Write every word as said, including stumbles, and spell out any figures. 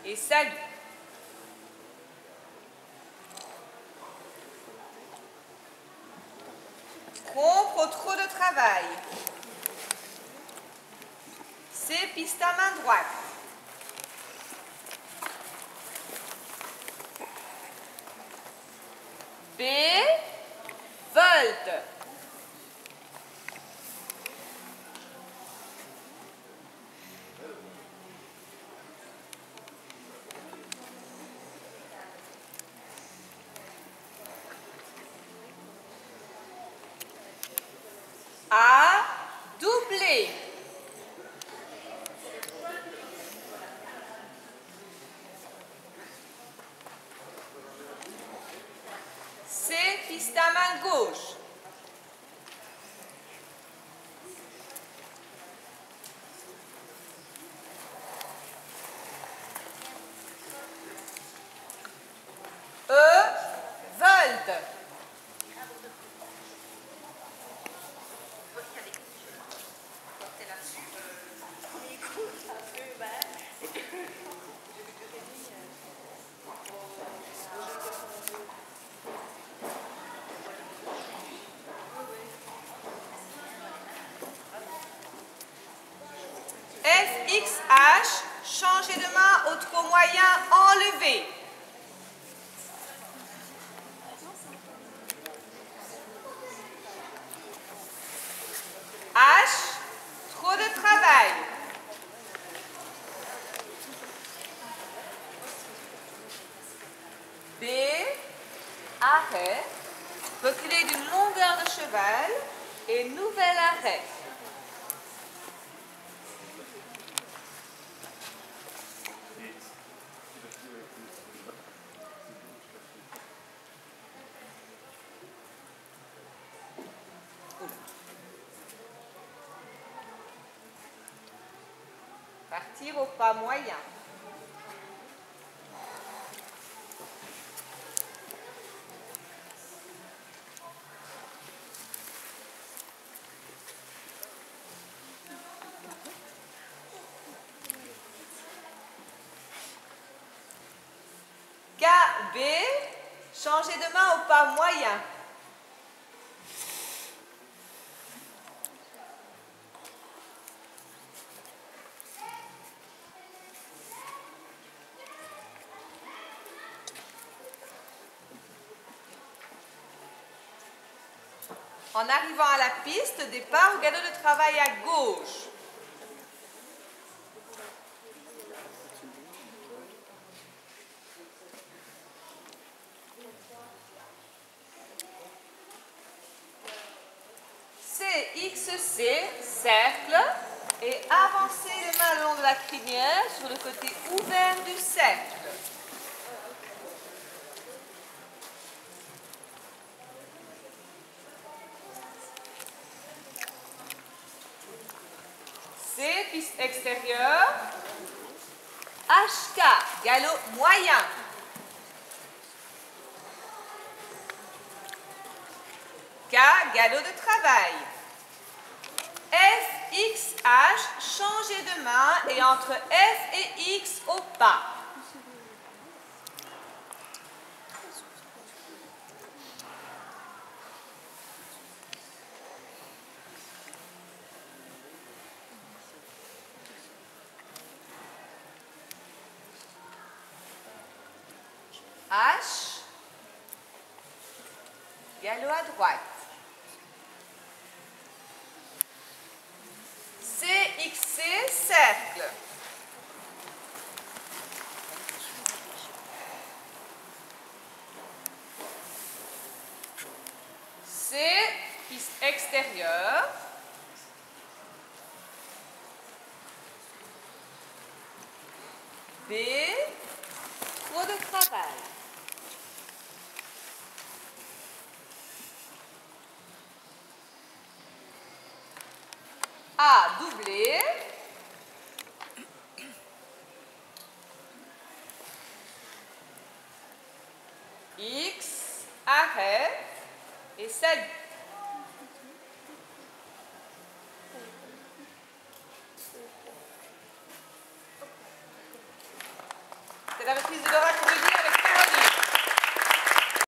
et salut. Rompre au trop de travail. C, piste à main droite. B, volte. A, doublé. C, piste à main gauche. E, volte. F, X, H, changer de main au trop moyen, enlever. H, trop de travail. B, arrêt, reculer d'une longueur de cheval et nouvel arrêt. Partir au pas moyen. K, B, changer de main au pas moyen. En arrivant à la piste, départ au galop de travail à gauche. C, X, C, cercle, et avancez les mains le long de la crinière sur le côté ouvert du cercle. C, piste extérieure. H K, galop moyen. K, galop de travail. F, X, H, changer de main et entre F et X au pas. H, galop à droite. C, X, C, cercle. C, piste extérieure. B, trop de travail. A, doublé. X, arrêt et salut. C'est la reprise de Laura Corrigé.